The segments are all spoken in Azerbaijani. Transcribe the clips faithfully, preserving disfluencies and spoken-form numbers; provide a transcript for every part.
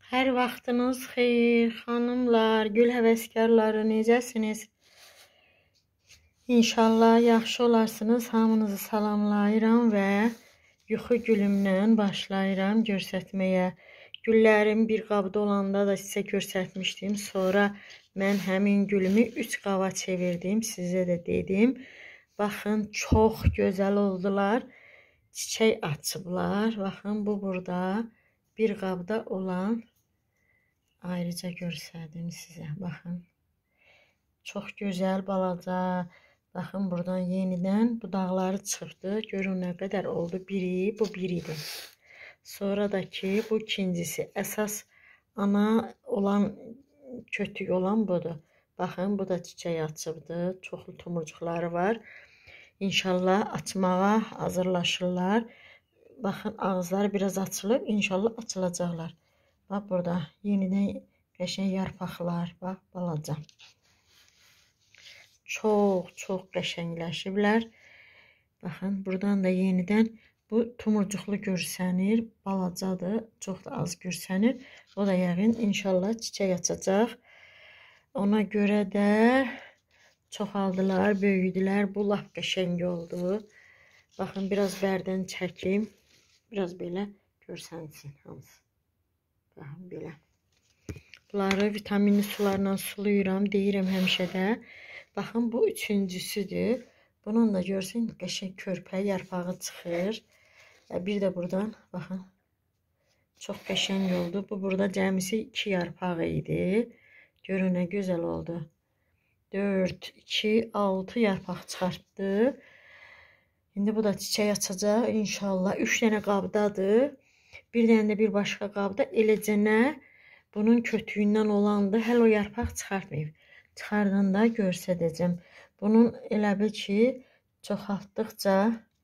Hər vaxtınız xeyir, xanımlar, gül həvəskarları, necəsiniz? İnşallah yaxşı olarsınız. Hamınızı salamlayıram və yuxu gülümdən başlayıram göstərməyə. Güllərim bir qabda olanda da sizə göstərmişdim. Sonra mən həmin gülümü üç qaba çevirdim. Sizə də dedim. Baxın, çox gözəl oldular. Çiçək açıblar. Baxın, bu burada bir qabda olan. Ayrıca göstərdim sizə. Baxın. Çox gözəl balaca. Baxın, buradan yenidən budaqları çıxdı. Görün nə qədər oldu. Biri, bu biridir. Sonra da ki, bu ikincisi. Əsas ana olan, kötük olan budur. Baxın, bu da çiçək açıbdı. Çoxlu tomurcuqları var. İnşallah açmağa hazırlaşırlar. Baxın, ağızları biraz açılıb. İnşallah açılacaqlar. Bax, burada yenidən qəşəng yarpaqlar. Bax, balaca. Çox, çox qəşəngləşiblər. Baxın, buradan da yenidən bu tomurcuqlu görsənir. Balacadır, çox da az görsənir. O da yəqin inşallah çiçək açacaq. Ona görə də çoxaldılar, böyüdülər. Bu lap qəşəng oldu. Baxın, biraz bərdən çəkim. Biraz belə görsənsin hamısı. Baxın, belə. Bunları vitaminli sularla sulayıram, deyirəm həmişə də. Baxın, bu üçüncüsüdür. Bunun da görsün, qəşəng körpə yarpağı çıxır. Bir də buradan, baxın, çox qəşəng oldu. Bu burada cəmisi iki yarpağı idi. Görün, nə gözəl oldu. dörd, iki, altı yarpaq çıxartdı. İndi bu da çiçək açacaq. İnşallah üç dənə qabdadır. Bir dənə də bir başqa qabda eləcənə bunun kötüyündən olandı. Hələ o yarpaq çıxartmayıb. Çıxardanda göstərəcəm. Bunun elə bil ki, çoxaltdıqca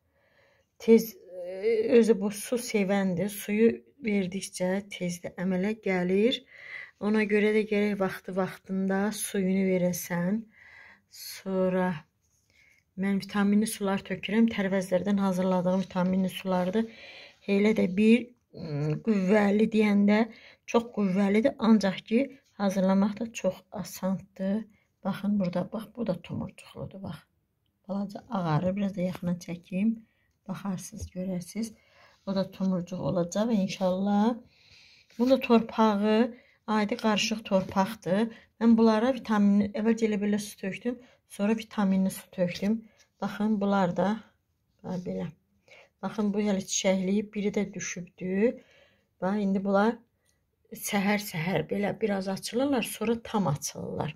tez özü bu su sevəndir. Suyu verdikcə tez də əmələ gəlir. Ona görə də gərək vaxtı-vaxtında suyunu verəsən. Sonra mən vitaminli sular tökürəm. Tərvəzlərdən hazırladığım vitaminli sulardır. Elə də bir qüvvəli deyəndə çox qüvvəlidir. Ancaq ki, hazırlamaq da çox asandır. Baxın, burada, bax, bu da tomurcuqludur, bax. Balaca ağarır. Biraz da yaxına çəkeyim. Baxarsınız, görərsiniz. O da tomurcuq olacaq inşallah. Bu da torpağı, adi qarışıq torpaqdır. Mən bunlara vitaminli, əvvəlcə elə belə su tökdüm. Sonra vitaminli su tökdüm. Baxın, bunlar da belə. Baxın, bu hələ çiçəkliyib, biri də düşübdür. Bax, indi bunlar səhər-səhər belə biraz açılırlar, sonra tam açılırlar.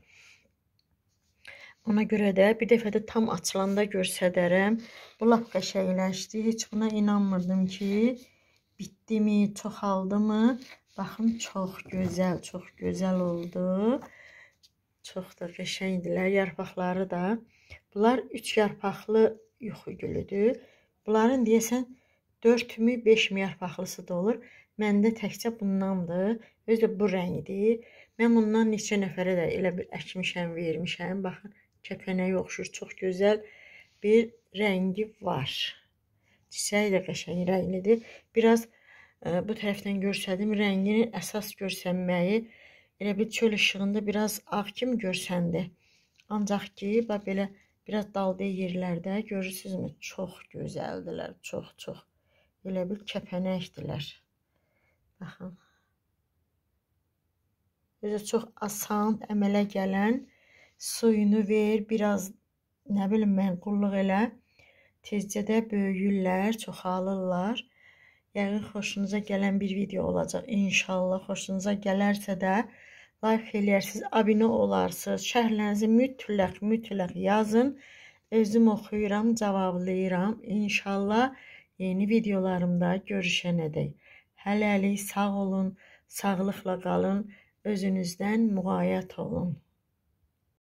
Ona görə də bir dəfə də tam açılanda göstərərəm. Bu lap qəşəngləşdi. Heç buna inanmırdım ki, bitdi mi, çoxaldı mı? Baxın, çox gözəl, çox gözəl oldu. Çox da qəşəngdilər. Yarpaqları da. Bunlar üç yarpaqlı yuxu gülüdür. Bunların deyəsən dörd mü, beş mi yarpaqlısı da olur. Məndə təkcə bundandır. Özü də bu rəngdir. Mən bundan neçə nəfərə də elə bir əkmişəm, vermişəm. Baxın, kəpənəyə oxşur. Çox gözəl bir rəngi var. Çiçəyi də qəşəng rənglidir. Biraz bu tərəfdən görsədim. Rəngini əsas görsənməyi elə bir çöl işığında biraz ağ kimi görsəndi. Ancaq ki, bax belə biraz dalda yerlərdə görürsünüzmü? Çox gözəldilər. Çox, çox. Elə bir kəpənəkdilər. Baxın. Özü çox asan, əmələ gələn. Suyunu ver, biraz, nə bilim mən, qulluq elə. Tezcə də böyüyürlər, çoxalırlar. Yəqin xoşunuza gələn bir video olacaq. İnşallah xoşunuza gələrsə də like eləyərsiniz, abunə olarsınız. Şərhlərinizi mütləq, mütləq yazın. Özüm oxuyuram, cavablayıram. İnşallah yeni videolarımda görüşənədək. Hələlik sağ olun, sağlıqla qalın, özünüzdən müğayət olun.